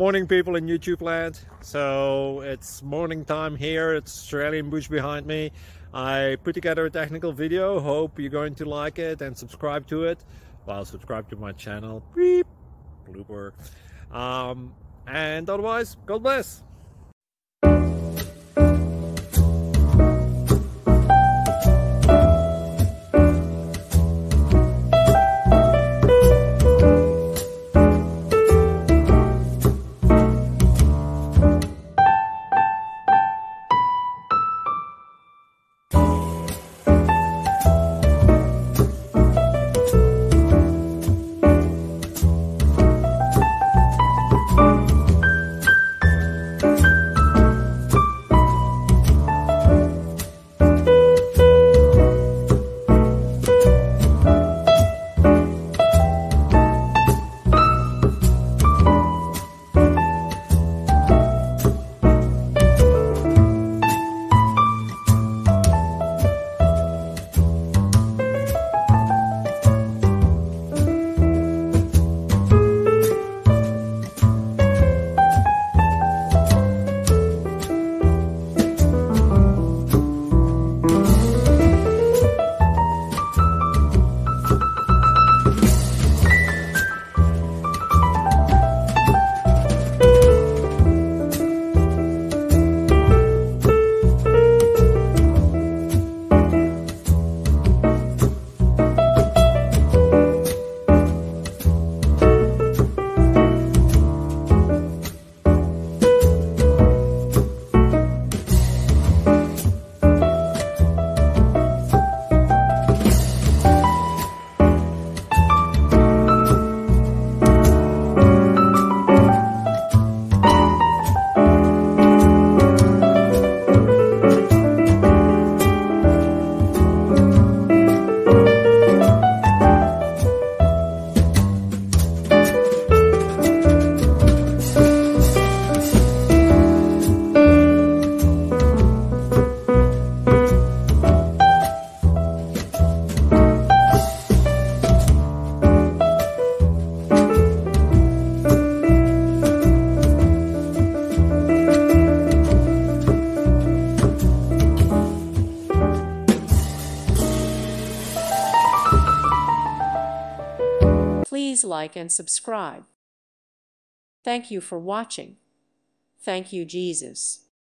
Morning people in YouTube land. So it's morning time here. It's Australian bush behind me. I put together a technical video. Hope you're going to like it and subscribe to it. Well, subscribe to my channel. Beep. Blooper. And otherwise, God bless. Please like and subscribe. Thank you for watching. Thank you, Jesus.